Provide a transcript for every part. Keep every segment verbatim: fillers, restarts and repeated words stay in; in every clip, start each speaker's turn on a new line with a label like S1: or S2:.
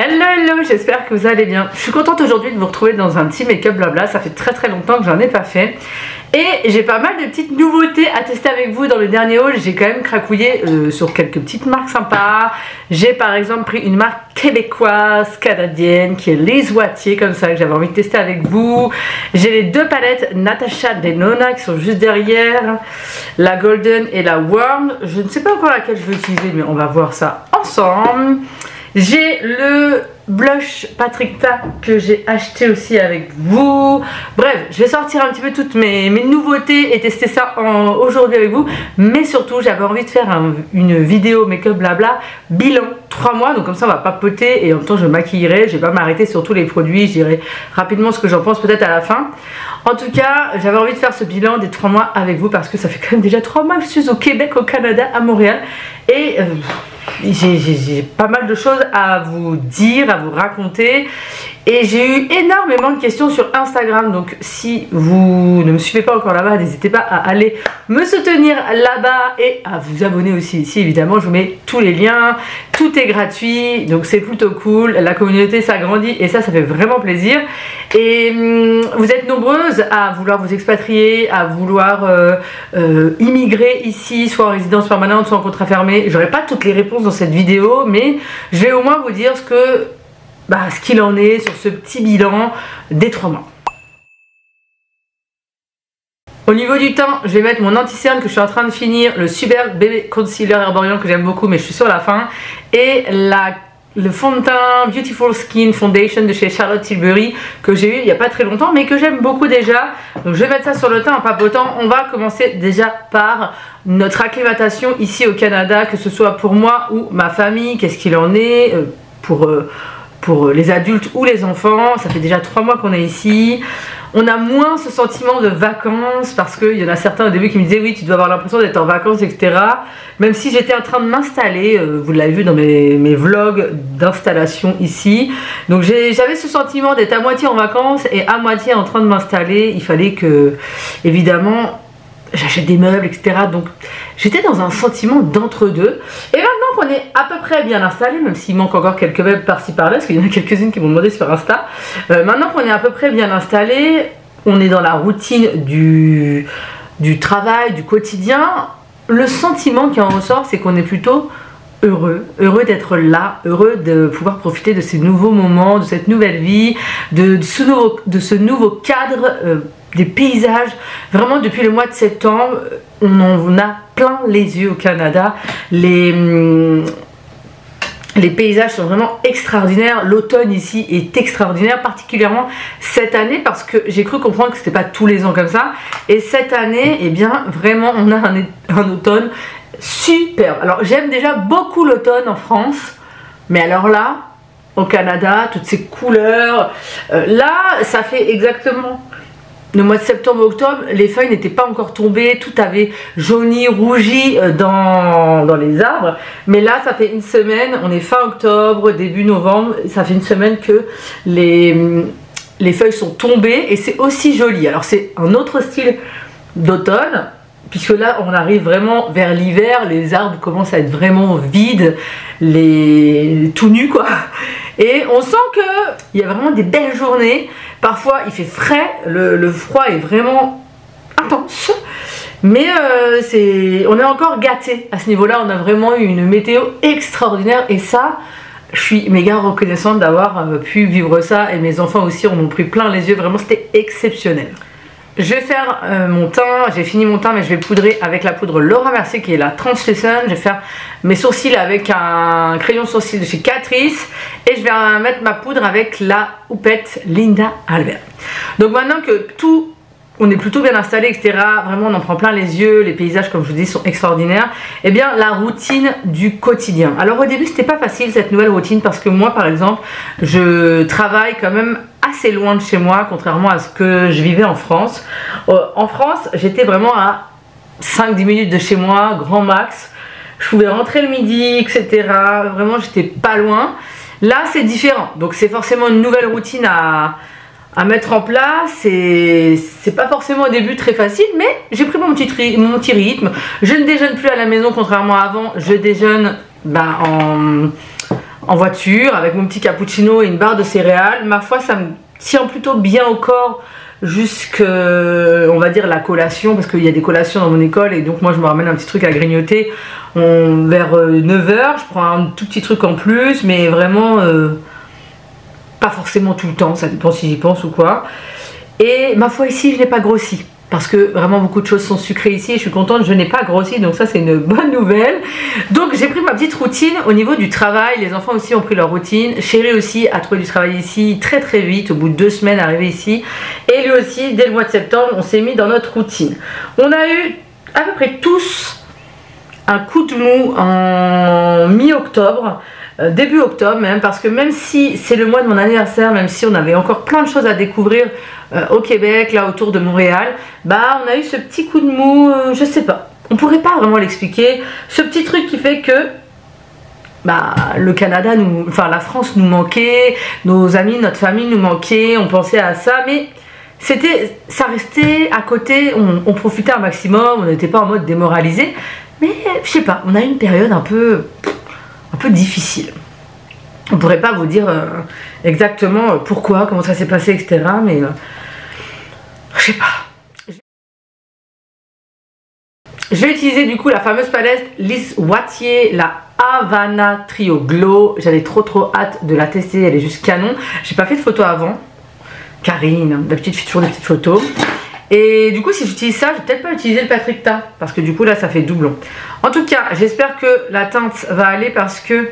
S1: Hello hello, j'espère que vous allez bien. Je suis contente aujourd'hui de vous retrouver dans un petit make-up blabla. Ça fait très très longtemps que j'en ai pas fait. Et j'ai pas mal de petites nouveautés à tester avec vous dans le dernier haul. J'ai quand même cracouillé euh, sur quelques petites marques sympas. J'ai par exemple pris une marque québécoise, canadienne, qui est Lise Wattier, comme ça, que j'avais envie de tester avec vous. J'ai les deux palettes Natasha Denona qui sont juste derrière, la Golden et la Warm. Je ne sais pas encore laquelle je vais utiliser, mais on va voir ça ensemble. J'ai le blush Patrick Ta que j'ai acheté aussi avec vous. Bref, je vais sortir un petit peu toutes mes, mes nouveautés et tester ça aujourd'hui avec vous. Mais surtout, j'avais envie de faire un, une vidéo make-up blabla bilan trois mois. Donc comme ça, on va papoter et en même temps, je maquillerai. Je vais pas m'arrêter sur tous les produits. Je dirai rapidement ce que j'en pense peut-être à la fin. En tout cas, j'avais envie de faire ce bilan des trois mois avec vous parce que ça fait quand même déjà trois mois que je suis au Québec, au Canada, à Montréal. Et... Euh, j'ai pas mal de choses à vous dire, à vous raconter. Et j'ai eu énormément de questions sur Instagram. Donc si vous ne me suivez pas encore là-bas, n'hésitez pas à aller me soutenir là-bas et à vous abonner aussi ici. Évidemment, je vous mets tous les liens. Tout est gratuit, donc c'est plutôt cool. La communauté s'agrandit et ça, ça fait vraiment plaisir. Et hum, vous êtes nombreuses à vouloir vous expatrier, à vouloir euh, euh, immigrer ici, soit en résidence permanente, soit en contrat fermé. J'aurai pas toutes les réponses dans cette vidéo, mais je vais au moins vous dire ce que... Bah, ce qu'il en est sur ce petit bilan des trois mois. Au niveau du teint, je vais mettre mon anti-cerne que je suis en train de finir, le Super Bébé Concealer Herborian que j'aime beaucoup mais je suis sur la fin, et la, le fond de teint Beautiful Skin Foundation de chez Charlotte Tilbury que j'ai eu il n'y a pas très longtemps mais que j'aime beaucoup déjà. Donc je vais mettre ça sur le teint en papotant. On va commencer déjà par notre acclimatation ici au Canada, que ce soit pour moi ou ma famille, qu'est-ce qu'il en est euh, pour... Euh, pour les adultes ou les enfants. Ça fait déjà trois mois qu'on est ici. On a moins ce sentiment de vacances parce qu'il y en a certains au début qui me disaient oui, tu dois avoir l'impression d'être en vacances, et cetera. Même si j'étais en train de m'installer, euh, vous l'avez vu dans mes, mes vlogs d'installation ici. Donc j'avais ce sentiment d'être à moitié en vacances et à moitié en train de m'installer. Il fallait que, évidemment, j'achète des meubles, et cetera. Donc j'étais dans un sentiment d'entre-deux. Et maintenant qu'on est à peu près bien installé, même s'il manque encore quelques meubles par-ci par-là, parce qu'il y en a quelques-unes qui m'ont demandé sur Insta. Euh, maintenant qu'on est à peu près bien installé, on est dans la routine du, du travail, du quotidien. Le sentiment qui en ressort, c'est qu'on est plutôt heureux, heureux d'être là, heureux de pouvoir profiter de ces nouveaux moments, de cette nouvelle vie, de, de, ce, nouveau, de ce nouveau cadre, euh, des paysages. Vraiment depuis le mois de septembre, on en a plein les yeux au Canada. Les, hum, les paysages sont vraiment extraordinaires. L'automne ici est extraordinaire, particulièrement cette année parce que j'ai cru comprendre que c'était pas tous les ans comme ça. Et cette année, eh bien vraiment on a un, un automne superbe. Alors j'aime déjà beaucoup l'automne en France, mais alors là, au Canada, toutes ces couleurs, euh, là ça fait exactement... Le mois de septembre-octobre, les feuilles n'étaient pas encore tombées, tout avait jauni, rougi dans, dans les arbres. Mais là, ça fait une semaine, on est fin octobre, début novembre, ça fait une semaine que les, les feuilles sont tombées et c'est aussi joli. Alors c'est un autre style d'automne, puisque là, on arrive vraiment vers l'hiver, les arbres commencent à être vraiment vides, les tout nus quoi. Et on sent qu'il y a vraiment des belles journées. Parfois il fait frais, le, le froid est vraiment intense. Mais euh, c'est, on est encore gâtés à ce niveau-là. On a vraiment eu une météo extraordinaire. Et ça, je suis méga reconnaissante d'avoir euh, pu vivre ça. Et mes enfants aussi en ont pris plein les yeux. Vraiment c'était exceptionnel. Je vais faire euh, mon teint, j'ai fini mon teint mais je vais poudrer avec la poudre Laura Mercier qui est la Translucent. Je vais faire mes sourcils avec un crayon sourcil de chez Catrice et je vais euh, mettre ma poudre avec la houppette Linda Albert. Donc maintenant que tout, on est plutôt bien installé, et cetera. Vraiment on en prend plein les yeux, les paysages comme je vous dis sont extraordinaires. Et bien la routine du quotidien. Alors au début c'était pas facile cette nouvelle routine parce que moi par exemple je travaille quand même assez loin de chez moi contrairement à ce que je vivais en France. Euh, en France j'étais vraiment à cinq dix minutes de chez moi, grand max. Je pouvais rentrer le midi, et cetera. Vraiment j'étais pas loin. Là c'est différent, donc c'est forcément une nouvelle routine à, à mettre en place. C'est pas forcément au début très facile, mais j'ai pris mon petit, mon petit rythme. Je ne déjeune plus à la maison contrairement à avant, je déjeune bah, en... en voiture avec mon petit cappuccino et une barre de céréales. Ma foi, ça me tient plutôt bien au corps jusqu'à, on va dire, la collation, parce qu'il y a des collations dans mon école et donc moi je me ramène un petit truc à grignoter. On, vers neuf heures, je prends un tout petit truc en plus, mais vraiment euh, pas forcément tout le temps, ça dépend si j'y pense ou quoi. Et ma foi, ici je n'ai pas grossi. Parce que vraiment beaucoup de choses sont sucrées ici et je suis contente, je n'ai pas grossi, donc ça c'est une bonne nouvelle. Donc j'ai pris ma petite routine au niveau du travail, les enfants aussi ont pris leur routine. Chéri aussi a trouvé du travail ici très très vite, au bout de deux semaines arrivé ici. Et lui aussi, dès le mois de septembre, on s'est mis dans notre routine. On a eu à peu près tous un coup de mou en mi-octobre. Euh, début octobre même, parce que même si c'est le mois de mon anniversaire, même si on avait encore plein de choses à découvrir euh, au Québec, là autour de Montréal, bah on a eu ce petit coup de mou, euh, je sais pas, on pourrait pas vraiment l'expliquer, ce petit truc qui fait que bah le Canada, nous, enfin la France nous manquait, nos amis, notre famille nous manquait, on pensait à ça, mais c'était, ça restait à côté, on, on profitait un maximum, on n'était pas en mode démoralisé, mais je sais pas, on a eu une période un peu... un peu difficile. On ne pourrait pas vous dire euh, exactement pourquoi, comment ça s'est passé, et cetera. Mais euh, je sais pas. Je vais utiliser du coup la fameuse palette Lise Wattier, la Havana Trio Glow. J'avais trop trop hâte de la tester, elle est juste canon. J'ai pas fait de photo avant. Karine, d'habitude je fais toujours des petites photos. Et du coup si j'utilise ça, je vais peut-être pas utiliser le Patrick Ta, parce que du coup là ça fait doublon. En tout cas, j'espère que la teinte va aller parce que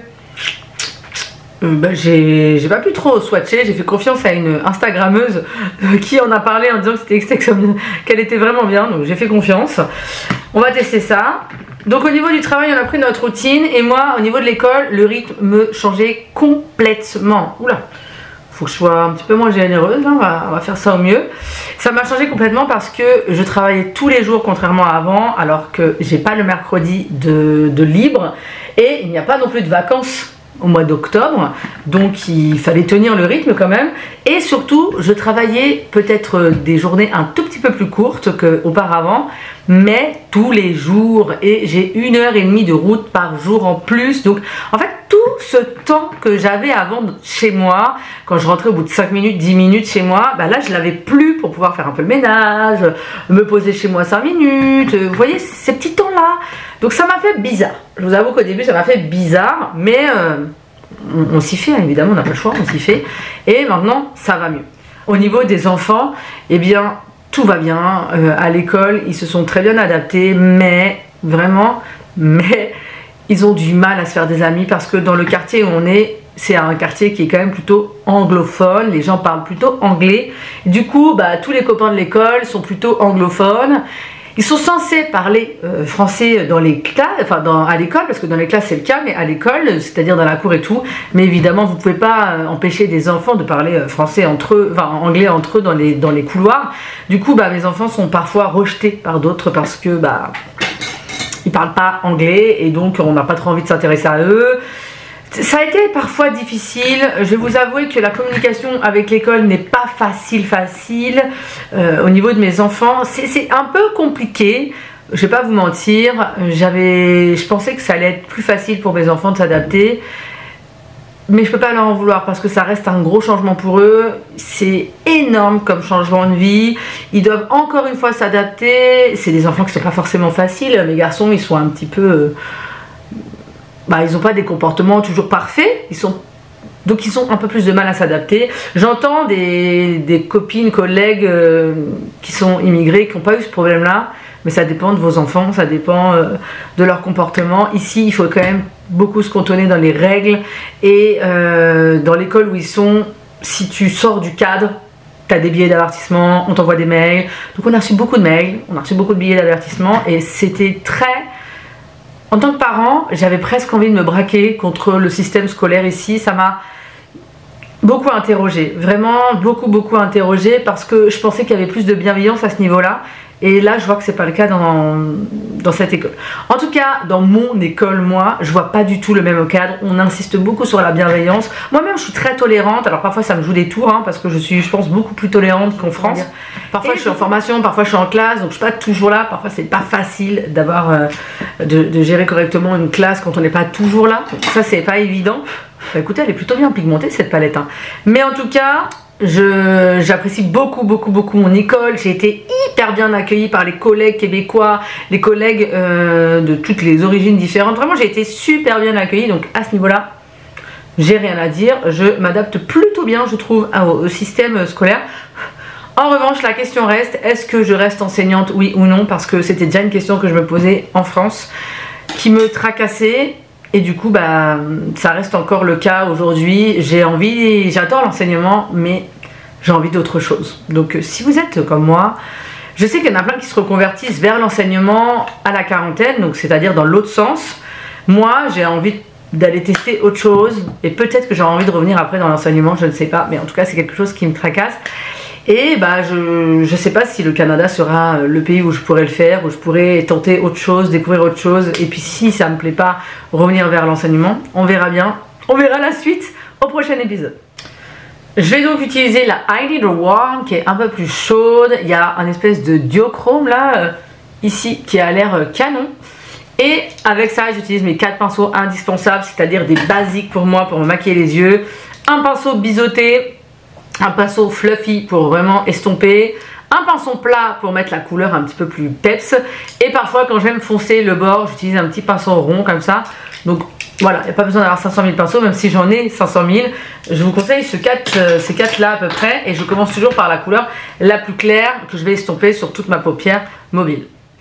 S1: euh, bah, j'ai pas pu trop swatcher. J'ai fait confiance à une Instagrammeuse euh, qui en a parlé en disant que c'était qu'elle était vraiment bien, donc j'ai fait confiance. On va tester ça. Donc au niveau du travail, on a pris notre routine et moi au niveau de l'école, le rythme me changeait complètement. Oula, faut que je sois un petit peu moins généreuse, hein, on, va, on va faire ça au mieux. Ça m'a changé complètement parce que je travaillais tous les jours contrairement à avant, alors que j'ai pas le mercredi de, de libre et il n'y a pas non plus de vacances au mois d'octobre, donc il fallait tenir le rythme quand même. Et surtout, je travaillais peut-être des journées un tout petit peu plus courtes qu'auparavant, mais tous les jours, et j'ai une heure et demie de route par jour en plus. Donc en fait tout ce temps que j'avais avant chez moi, quand je rentrais au bout de cinq minutes, dix minutes chez moi, bah là je l'avais plus pour pouvoir faire un peu le ménage, me poser chez moi cinq minutes, vous voyez ces petits temps là. Donc ça m'a fait bizarre, je vous avoue qu'au début ça m'a fait bizarre, mais euh, on, on s'y fait, hein, évidemment on n'a pas le choix, on s'y fait. Et maintenant ça va mieux. Au niveau des enfants, eh bien tout va bien, euh, à l'école ils se sont très bien adaptés, mais vraiment, mais ils ont du mal à se faire des amis parce que dans le quartier où on est, c'est un quartier qui est quand même plutôt anglophone, les gens parlent plutôt anglais, du coup bah, tous les copains de l'école sont plutôt anglophones. Ils sont censés parler euh, français dans les classes, enfin dans, à l'école, parce que dans les classes c'est le cas, mais à l'école, c'est-à-dire dans la cour et tout. Mais évidemment, vous ne pouvez pas euh, empêcher des enfants de parler euh, français entre eux, enfin anglais entre eux dans les, dans les couloirs. Du coup, bah, mes enfants sont parfois rejetés par d'autres parce que bah, ils parlent pas anglais et donc on n'a pas trop envie de s'intéresser à eux. Ça a été parfois difficile, je vais vous avouer que la communication avec l'école n'est pas facile facile euh, au niveau de mes enfants, c'est un peu compliqué, je vais pas vous mentir, j'avais, je pensais que ça allait être plus facile pour mes enfants de s'adapter, mais je peux pas leur en vouloir parce que ça reste un gros changement pour eux, c'est énorme comme changement de vie, ils doivent encore une fois s'adapter, c'est des enfants qui sont pas forcément faciles, mes garçons ils sont un petit peu... Euh, Bah, ils n'ont pas des comportements toujours parfaits, ils sont, donc ils ont un peu plus de mal à s'adapter. J'entends des, des copines, collègues euh, qui sont immigrés, qui n'ont pas eu ce problème-là, mais ça dépend de vos enfants, ça dépend euh, de leur comportement. Ici, il faut quand même beaucoup se cantonner dans les règles et euh, dans l'école où ils sont, si tu sors du cadre, tu as des billets d'avertissement, on t'envoie des mails. Donc on a reçu beaucoup de mails, on a reçu beaucoup de billets d'avertissement et c'était très... En tant que parent, j'avais presque envie de me braquer contre le système scolaire ici. Ça m'a beaucoup interrogée, vraiment beaucoup beaucoup interrogée parce que je pensais qu'il y avait plus de bienveillance à ce niveau-là. Et là, je vois que c'est pas le cas dans, dans cette école. En tout cas, dans mon école, moi, je vois pas du tout le même cadre. On insiste beaucoup sur la bienveillance. Moi-même, je suis très tolérante. Alors parfois, ça me joue des tours, hein, parce que je suis, je pense, beaucoup plus tolérante qu'en France. Parfois, et je suis en formation, parfois, je suis en classe, donc je suis pas toujours là. Parfois, c'est pas facile d'avoir, euh, de, de gérer correctement une classe quand on n'est pas toujours là. Ça, c'est pas évident. Bah écoutez, elle est plutôt bien pigmentée cette palette, hein. Mais en tout cas, j'apprécie beaucoup, beaucoup, beaucoup mon école. J'ai été hyper bien accueillie par les collègues québécois, les collègues euh, de toutes les origines différentes. Vraiment, j'ai été super bien accueillie. Donc à ce niveau-là, j'ai rien à dire. Je m'adapte plutôt bien, je trouve, au, au système scolaire. En revanche, la question reste, est-ce que je reste enseignante, oui ou non? Parce que c'était déjà une question que je me posais en France, qui me tracassait. Et du coup, bah, ça reste encore le cas aujourd'hui. J'ai envie, j'adore l'enseignement, mais j'ai envie d'autre chose. Donc si vous êtes comme moi, je sais qu'il y en a plein qui se reconvertissent vers l'enseignement à la quarantaine, donc c'est-à-dire dans l'autre sens. Moi, j'ai envie d'aller tester autre chose, et peut-être que j'aurai envie de revenir après dans l'enseignement, je ne sais pas, mais en tout cas c'est quelque chose qui me tracasse. Et bah je ne sais pas si le Canada sera le pays où je pourrais le faire, où je pourrais tenter autre chose, découvrir autre chose. Et puis si ça me plaît pas, revenir vers l'enseignement. On verra bien. On verra la suite au prochain épisode. Je vais donc utiliser la I Need a Warm qui est un peu plus chaude. Il y a un espèce de duochrome là, euh, ici, qui a l'air euh, canon. Et avec ça, j'utilise mes quatre pinceaux indispensables, c'est-à-dire des basiques pour moi, pour me maquiller les yeux. Un pinceau biseauté. Un pinceau fluffy pour vraiment estomper, un pinceau plat pour mettre la couleur un petit peu plus peps, et parfois quand j'aime foncer le bord, j'utilise un petit pinceau rond comme ça. Donc voilà, il n'y a pas besoin d'avoir cinq cent mille pinceaux, même si j'en ai cinq cent mille. Je vous conseille ce quatre, euh, ces quatre là à peu près, et je commence toujours par la couleur la plus claire que je vais estomper sur toute ma paupière mobile.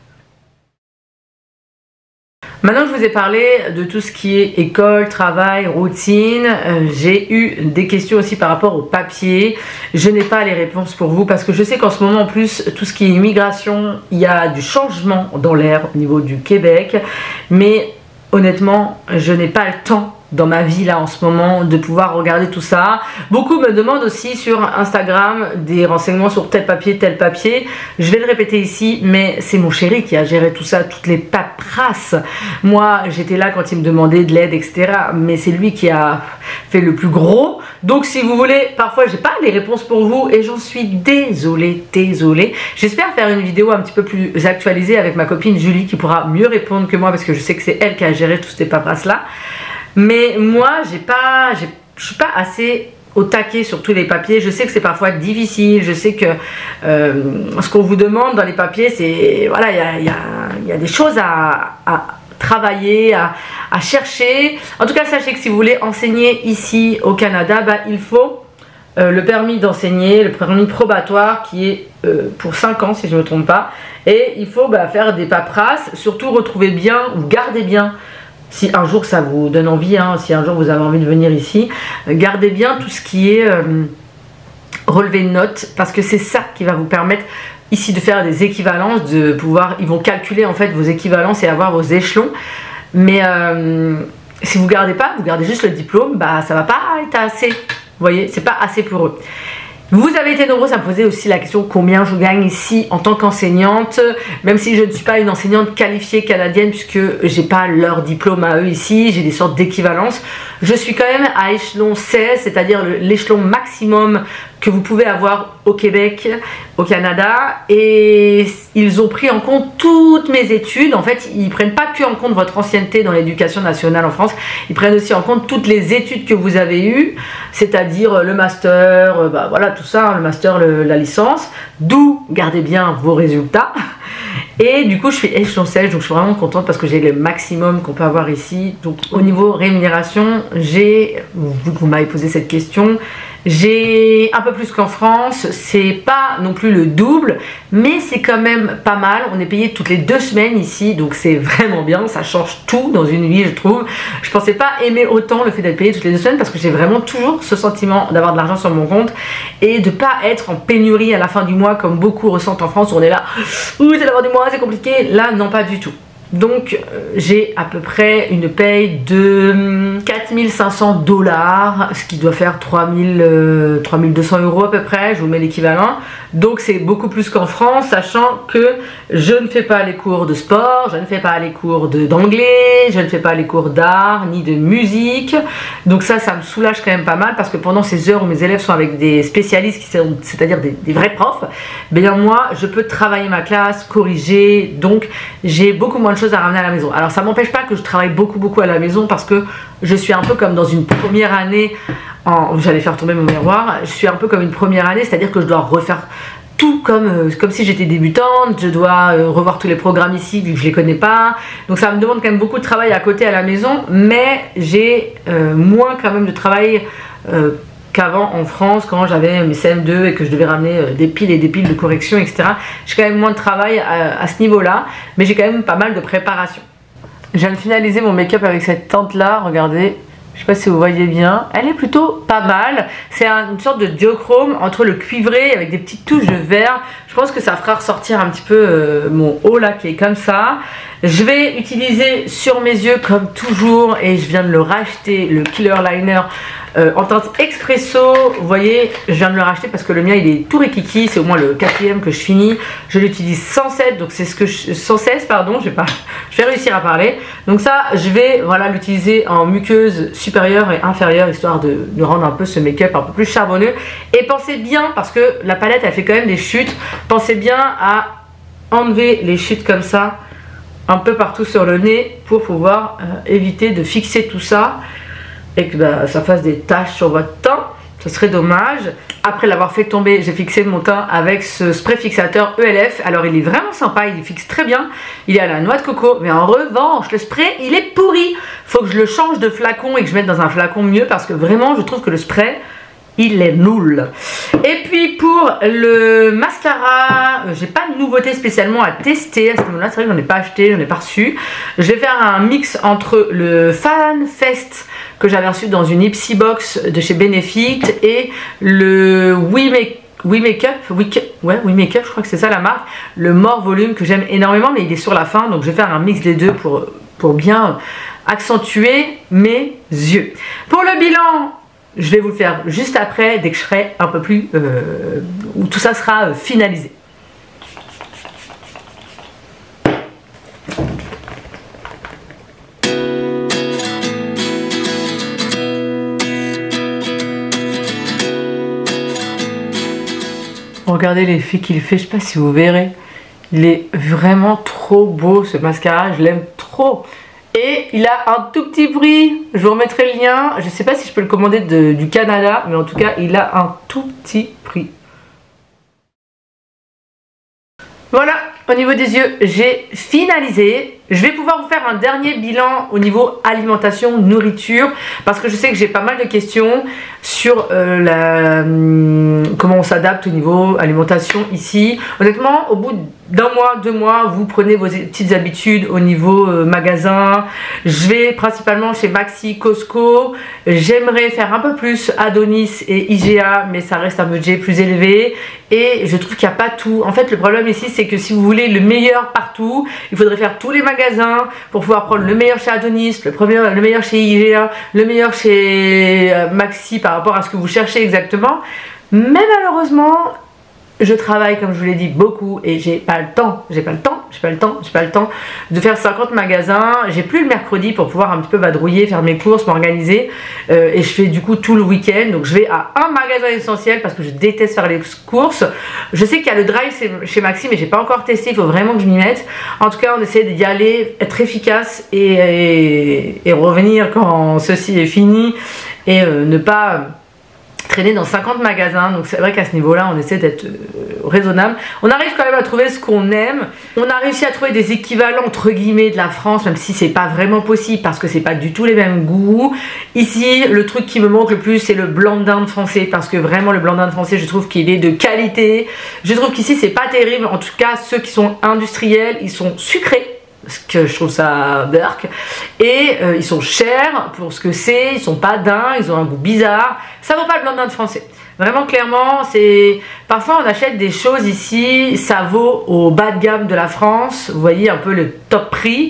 S1: Maintenant que je vous ai parlé de tout ce qui est école, travail, routine, euh, j'ai eu des questions aussi par rapport au papier. Je n'ai pas les réponses pour vous parce que je sais qu'en ce moment en plus, tout ce qui est immigration, il y a du changement dans l'air au niveau du Québec. Mais honnêtement, je n'ai pas le temps dans ma vie là en ce moment de pouvoir regarder tout ça. Beaucoup me demandent aussi sur Instagram des renseignements sur tel papier, tel papier. Je vais le répéter ici, mais c'est mon chéri qui a géré tout ça, toutes les paperasses. Moi, j'étais là quand il me demandait de l'aide, et cetera. Mais c'est lui qui a fait le plus gros. Donc si vous voulez, parfois j'ai pas les réponses pour vous et j'en suis désolée, désolée. J'espère faire une vidéo un petit peu plus actualisée avec ma copine Julie qui pourra mieux répondre que moi parce que je sais que c'est elle qui a géré toutes ces paperasses là. Mais moi, j'ai pas, je suis pas assez au taquet sur tous les papiers. Je sais que c'est parfois difficile. Je sais que euh, ce qu'on vous demande dans les papiers, c'est voilà, il y a, y, a, y a des choses à, à travailler, à, à chercher. En tout cas, sachez que si vous voulez enseigner ici au Canada, bah, il faut euh, le permis d'enseigner, le permis probatoire qui est euh, pour cinq ans si je ne me trompe pas. Et il faut bah, faire des paperasses. Surtout retrouvez bien ou gardez bien. Si un jour ça vous donne envie, hein, si un jour vous avez envie de venir ici, gardez bien tout ce qui est euh, relevé de notes parce que c'est ça qui va vous permettre ici de faire des équivalences, de pouvoir, ils vont calculer en fait vos équivalences et avoir vos échelons. Mais euh, si vous gardez pas, vous gardez juste le diplôme, bah ça va pas être assez. Vous voyez, c'est pas assez pour eux. Vous avez été nombreux à me poser aussi la question combien je gagne ici en tant qu'enseignante, même si je ne suis pas une enseignante qualifiée canadienne puisque j'ai pas leur diplôme à eux ici, j'ai des sortes d'équivalence. Je suis quand même à échelon seize, c'est-à-dire l'échelon maximum que vous pouvez avoir au Québec, au Canada, et ils ont pris en compte toutes mes études. En fait, ils prennent pas que en compte votre ancienneté dans l'éducation nationale en France, ils prennent aussi en compte toutes les études que vous avez eues, c'est-à-dire le master, bah voilà tout ça, le master, le, la licence, d'où gardez bien vos résultats. Et du coup je suis échelon seize, donc je suis vraiment contente parce que j'ai le maximum qu'on peut avoir ici. Donc au niveau rémunération, j'ai, vu que vous m'avez posé cette question, j'ai un peu plus qu'en France. C'est pas non plus le double, mais c'est quand même pas mal. On est payé toutes les deux semaines ici, donc c'est vraiment bien, ça change tout dans une vie je trouve. Je pensais pas aimer autant le fait d'être payé toutes les deux semaines parce que j'ai vraiment toujours ce sentiment d'avoir de l'argent sur mon compte et de pas être en pénurie à la fin du mois comme beaucoup ressentent en France où on est là, ouh c'est la fin du mois, c'est compliqué. Là non, pas du tout. Donc euh, j'ai à peu près une paye de quatre mille cinq cents dollars, ce qui doit faire trois mille deux cents euros à peu près, je vous mets l'équivalent. Donc c'est beaucoup plus qu'en France, sachant que je ne fais pas les cours de sport, je ne fais pas les cours d'anglais, je ne fais pas les cours d'art, ni de musique. Donc ça, ça me soulage quand même pas mal parce que pendant ces heures où mes élèves sont avec des spécialistes, c'est-à-dire des, des vrais profs, bien moi, je peux travailler ma classe, corriger, donc j'ai beaucoup moins de choses chose à ramener à la maison. Alors ça m'empêche pas que je travaille beaucoup beaucoup à la maison parce que je suis un peu comme dans une première année, en... j'allais faire tomber mon miroir, je suis un peu comme une première année, c'est à dire que je dois refaire tout comme, euh, comme si j'étais débutante, je dois euh, revoir tous les programmes ici vu que je les connais pas, donc ça me demande quand même beaucoup de travail à côté à la maison, mais j'ai euh, moins quand même de travail euh, qu'avant en France quand j'avais mes C M deux et que je devais ramener euh, des piles et des piles de correction, et cetera. J'ai quand même moins de travail à, à ce niveau-là, mais j'ai quand même pas mal de préparation. Je viens de finaliser mon make-up avec cette teinte là, regardez. Je sais pas si vous voyez bien, elle est plutôt pas mal. C'est un, une sorte de duochrome entre le cuivré avec des petites touches de vert. Je pense que ça fera ressortir un petit peu euh, mon haut là qui est comme ça. Je vais utiliser sur mes yeux comme toujours et je viens de le racheter, le Killer Liner euh, en teinte Expresso. Vous voyez, je viens de le racheter parce que le mien il est tout rikiki, c'est au moins le quatrième que je finis. Je l'utilise sans cesse, donc c'est ce que je, sans cesse pardon, je vais pas, je vais réussir à parler. Donc ça, je vais voilà l'utiliser en muqueuse supérieure et inférieure histoire de, de rendre un peu ce make-up un peu plus charbonneux. Et pensez bien, parce que la palette elle fait quand même des chutes, pensez bien à enlever les chutes comme ça un peu partout sur le nez pour pouvoir euh, éviter de fixer tout ça et que bah, ça fasse des taches sur votre teint, ce serait dommage. Après l'avoir fait tomber, j'ai fixé mon teint avec ce spray fixateur E L F. Alors il est vraiment sympa, il fixe très bien, il est à la noix de coco, mais en revanche le spray il est pourri. Faut que je le change de flacon et que je mette dans un flacon mieux parce que vraiment je trouve que le spray il est nul. Et puis pour le mascara, j'ai pas de nouveauté spécialement à tester à ce moment là, c'est vrai que j'en ai pas acheté, j'en ai pas reçu. Je vais faire un mix entre le Fan Fest que j'avais reçu dans une Ipsy box de chez Benefit et le We Make We Make Up, We, ouais, We Make Up, je crois que c'est ça la marque, le More Volume que j'aime énormément, mais il est sur la fin, donc je vais faire un mix des deux pour, pour bien accentuer mes yeux. Pour le bilan, je vais vous le faire juste après, dès que je serai un peu plus, euh, où tout ça sera finalisé. Regardez l'effet qu'il fait, je sais pas si vous verrez. Il est vraiment trop beau ce mascara, je l'aime trop. Et il a un tout petit prix, je vous remettrai le lien. Je sais pas si je peux le commander de, du Canada, mais en tout cas il a un tout petit prix. Voilà, au niveau des yeux, j'ai finalisé. Je vais pouvoir vous faire un dernier bilan au niveau alimentation, nourriture, parce que je sais que j'ai pas mal de questions sur euh, la, hum, comment on s'adapte au niveau alimentation ici. Honnêtement, au bout d'un mois, deux mois, vous prenez vos petites habitudes au niveau euh, magasin. Je vais principalement chez Maxi, Costco. J'aimerais faire un peu plus Adonis et I G A, mais ça reste un budget plus élevé. Et je trouve qu'il n'y a pas tout. En fait, le problème ici, c'est que si vous voulez le meilleur partout, il faudrait faire tous les magasins pour pouvoir prendre le meilleur chez Adonis, le, premier, le meilleur chez I G A, le meilleur chez Maxi par rapport à ce que vous cherchez exactement. Mais malheureusement, je travaille, comme je vous l'ai dit, beaucoup et j'ai pas le temps, j'ai pas le temps, j'ai pas le temps, j'ai pas le temps de faire cinquante magasins. J'ai plus le mercredi pour pouvoir un petit peu vadrouiller, faire mes courses, m'organiser euh, et je fais du coup tout le week-end. Donc je vais à un magasin essentiel parce que je déteste faire les courses. Je sais qu'il y a le drive chez Maxi, mais j'ai pas encore testé, il faut vraiment que je m'y mette. En tout cas, on essaie d'y aller, être efficace et, et, et revenir quand ceci est fini et euh, ne pas traîner dans cinquante magasins. Donc c'est vrai qu'à ce niveau là on essaie d'être euh, raisonnable. On arrive quand même à trouver ce qu'on aime. On a réussi à trouver des équivalents entre guillemets de la France, même si c'est pas vraiment possible parce que c'est pas du tout les mêmes goûts. Ici le truc qui me manque le plus c'est le blanc d'Inde français, parce que vraiment le blanc d'Inde français je trouve qu'il est de qualité. Je trouve qu'ici c'est pas terrible, en tout cas ceux qui sont industriels ils sont sucrés, parce que je trouve ça berk, et euh, ils sont chers pour ce que c'est, ils sont pas dingues, ils ont un goût bizarre, ça vaut pas le blanc d'Inde français. Vraiment clairement, c'est parfois on achète des choses ici, ça vaut au bas de gamme de la France, vous voyez un peu le top prix,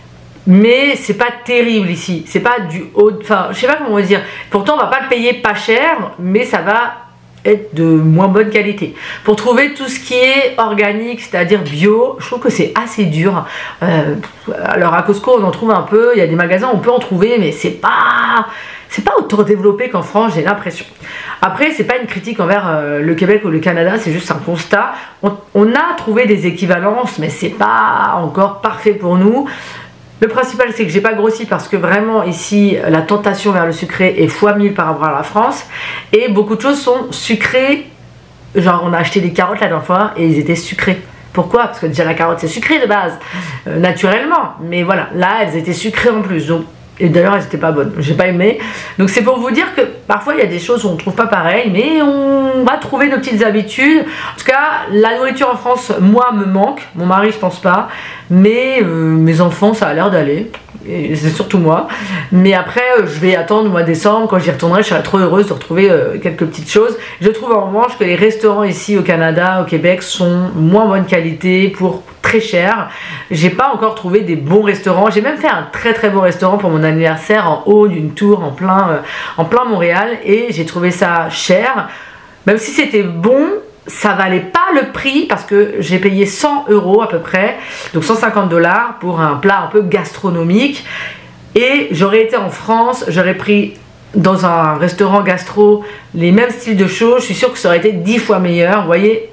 S1: mais c'est pas terrible ici, c'est pas du haut, enfin je sais pas comment vous dire, pourtant on va pas le payer pas cher, mais ça va être de moins bonne qualité. Pour trouver tout ce qui est organique, c'est-à-dire bio, je trouve que c'est assez dur. Euh, alors à Costco on en trouve un peu, il y a des magasins on peut en trouver, mais c'est pas c'est pas autant développé qu'en France, j'ai l'impression. Après, c'est pas une critique envers euh, le Québec ou le Canada, c'est juste un constat. On, on a trouvé des équivalences, mais c'est pas encore parfait pour nous. Le principal, c'est que j'ai pas grossi parce que vraiment ici, la tentation vers le sucré est fois mille par rapport à la France. Et beaucoup de choses sont sucrées. Genre, on a acheté des carottes la dernière fois et ils étaient sucrés. Pourquoi? Parce que déjà la carotte c'est sucré de base, euh, naturellement. Mais voilà, là elles étaient sucrées en plus. Donc, et d'ailleurs elles n'étaient pas bonnes, j'ai pas aimé. Donc c'est pour vous dire que parfois il y a des choses où on ne trouve pas pareil, mais on va trouver nos petites habitudes. En tout cas, la nourriture en France, moi, me manque. Mon mari, je pense pas. Mais euh, mes enfants, ça a l'air d'aller. Et c'est surtout moi. Mais après, euh, je vais attendre le mois de décembre. Quand j'y retournerai, je serai trop heureuse de retrouver euh, quelques petites choses. Je trouve en revanche que les restaurants ici au Canada, au Québec, sont moins bonne qualité pour très cher. J'ai pas encore trouvé des bons restaurants. J'ai même fait un très très bon restaurant pour mon anniversaire en haut d'une tour en plein, euh, en plein Montréal. Et j'ai trouvé ça cher. Même si c'était bon, ça valait pas le prix parce que j'ai payé cent euros à peu près, donc cent cinquante dollars pour un plat un peu gastronomique. Et j'aurais été en France, j'aurais pris dans un restaurant gastro les mêmes styles de choses, je suis sûre que ça aurait été dix fois meilleur. Vous voyez,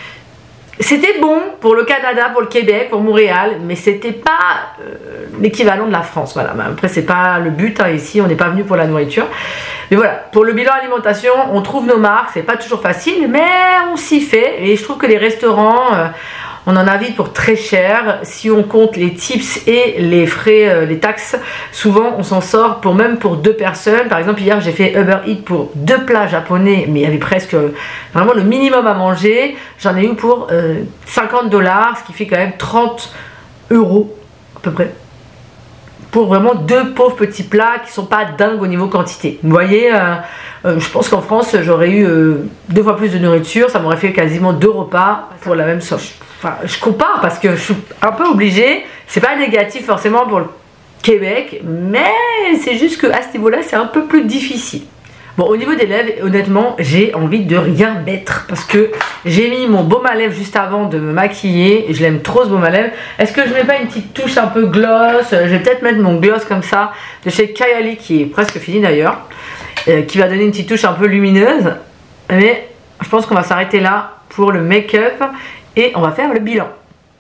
S1: c'était bon pour le Canada, pour le Québec, pour Montréal, mais c'était pas euh, l'équivalent de la France. Voilà. Mais après, c'est pas le but, hein, ici, on n'est pas venu pour la nourriture. Mais voilà, pour le bilan alimentation, on trouve nos marques, c'est pas toujours facile, mais on s'y fait. Et je trouve que les restaurants, euh, on en a vite pour très cher. Si on compte les tips et les frais, euh, les taxes, souvent on s'en sort pour même pour deux personnes. Par exemple, hier j'ai fait Uber Eats pour deux plats japonais, mais il y avait presque euh, vraiment le minimum à manger. J'en ai eu pour euh, cinquante dollars, ce qui fait quand même trente euros à peu près. Pour vraiment deux pauvres petits plats qui sont pas dingues au niveau quantité. Vous voyez, euh, euh, je pense qu'en France j'aurais eu euh, deux fois plus de nourriture, ça m'aurait fait quasiment deux repas pour la même somme. Enfin, je compare parce que je suis un peu obligée. C'est pas négatif forcément pour le Québec, mais c'est juste que à ce niveau-là, c'est un peu plus difficile. Bon, au niveau des lèvres, honnêtement, j'ai envie de rien mettre parce que j'ai mis mon baume à lèvres juste avant de me maquiller. Je l'aime trop ce baume à lèvres. Est-ce que je mets pas une petite touche un peu gloss? Je vais peut-être mettre mon gloss comme ça de chez Kylie qui est presque fini d'ailleurs, euh, qui va donner une petite touche un peu lumineuse. Mais je pense qu'on va s'arrêter là pour le make-up. Et on va faire le bilan.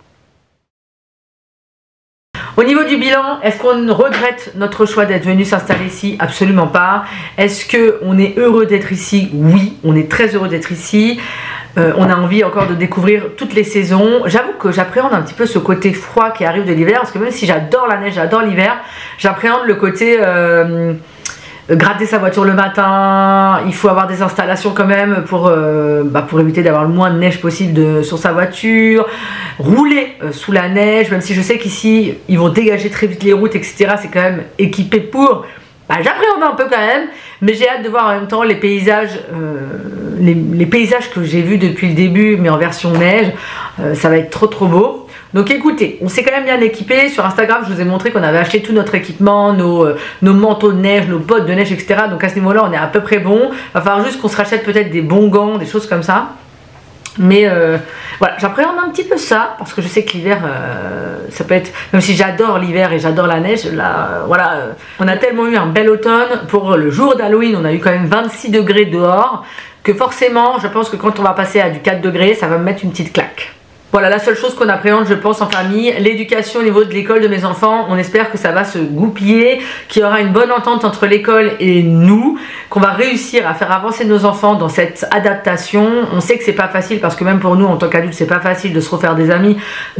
S1: Au niveau du bilan, est-ce qu'on regrette notre choix d'être venu s'installer ici? Absolument pas. Est-ce qu'on est heureux d'être ici? Oui, on est très heureux d'être ici. Euh, on a envie encore de découvrir toutes les saisons. J'avoue que j'appréhende un petit peu ce côté froid qui arrive de l'hiver. Parce que même si j'adore la neige, j'adore l'hiver, j'appréhende le côté... Euh, gratter sa voiture le matin, il faut avoir des installations quand même pour, euh, bah pour éviter d'avoir le moins de neige possible de, sur sa voiture, rouler euh, sous la neige, même si je sais qu'ici ils vont dégager très vite les routes, et cetera. C'est quand même équipé pour, bah, j'appréhende un peu quand même, mais j'ai hâte de voir en même temps les paysages, euh, les, les paysages que j'ai vus depuis le début, mais en version neige, euh, ça va être trop trop beau. Donc écoutez, on s'est quand même bien équipé. Sur Instagram, je vous ai montré qu'on avait acheté tout notre équipement, nos, euh, nos manteaux de neige, nos bottes de neige, et cetera. Donc à ce niveau-là, on est à peu près bon. Il va falloir juste qu'on se rachète peut-être des bons gants, des choses comme ça. Mais euh, voilà, j'appréhende un petit peu ça, parce que je sais que l'hiver, euh, ça peut être... Même si j'adore l'hiver et j'adore la neige, là, euh, voilà, euh, on a tellement eu un bel automne. Pour le jour d'Halloween, on a eu quand même vingt-six degrés dehors, que forcément, je pense que quand on va passer à du quatre degrés, ça va me mettre une petite claque. Voilà, la seule chose qu'on appréhende, je pense, en famille, l'éducation au niveau de l'école de mes enfants. On espère que ça va se goupiller, qu'il y aura une bonne entente entre l'école et nous, qu'on va réussir à faire avancer nos enfants dans cette adaptation. On sait que c'est pas facile parce que même pour nous, en tant qu'adultes, c'est pas facile de se refaire des amis,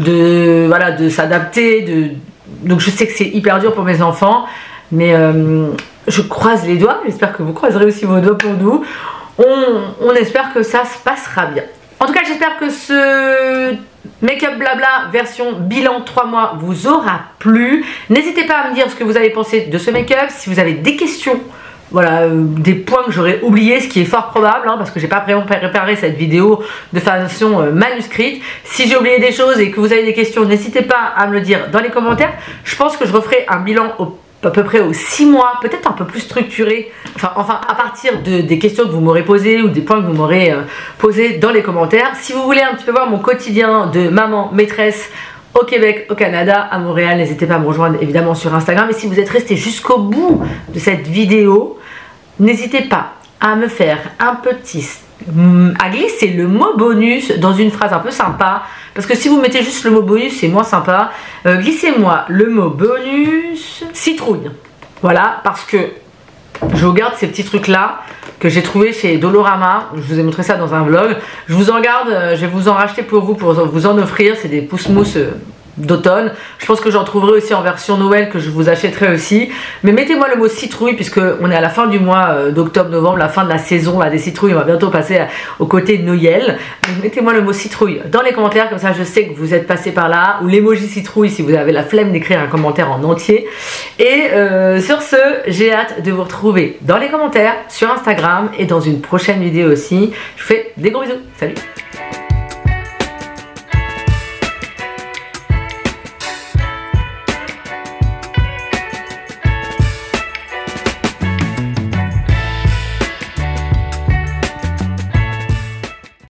S1: de voilà, de s'adapter. De... Donc je sais que c'est hyper dur pour mes enfants, mais euh, je croise les doigts. J'espère que vous croiserez aussi vos doigts pour nous. On, on espère que ça se passera bien. En tout cas, j'espère que ce make-up blabla version bilan trois mois vous aura plu. N'hésitez pas à me dire ce que vous avez pensé de ce make-up. Si vous avez des questions, voilà, euh, des points que j'aurais oubliés, ce qui est fort probable, hein, parce que j'ai pas vraiment préparé cette vidéo de façon euh, manuscrite. Si j'ai oublié des choses et que vous avez des questions, n'hésitez pas à me le dire dans les commentaires. Je pense que je referai un bilan au à peu près aux six mois, peut-être un peu plus structuré, enfin, enfin à partir de, des questions que vous m'aurez posées ou des points que vous m'aurez euh, posés dans les commentaires. Si vous voulez un petit peu voir mon quotidien de maman maîtresse au Québec, au Canada, à Montréal, n'hésitez pas à me rejoindre évidemment sur Instagram. Et si vous êtes resté jusqu'au bout de cette vidéo, n'hésitez pas à me faire un petit, à glisser le mot bonus dans une phrase un peu sympa, parce que si vous mettez juste le mot bonus, c'est moins sympa. Euh, glissez-moi le mot bonus citrouille. Voilà, parce que je vous garde ces petits trucs là que j'ai trouvé chez Dolorama. Je vous ai montré ça dans un vlog. Je vous en garde, je vais vous en racheter pour vous, pour vous en offrir. C'est des pousse-mousse d'automne. Je pense que j'en trouverai aussi en version Noël, que je vous achèterai aussi. Mais mettez-moi le mot citrouille, puisque on est à la fin du mois euh, d'octobre-novembre, la fin de la saison là, des citrouilles. On va bientôt passer à, au côté de Noël. Mettez-moi le mot citrouille dans les commentaires, comme ça je sais que vous êtes passé par là. Ou l'emoji citrouille si vous avez la flemme d'écrire un commentaire en entier. Et euh, sur ce, j'ai hâte de vous retrouver dans les commentaires, sur Instagram et dans une prochaine vidéo aussi. Je vous fais des gros bisous. Salut!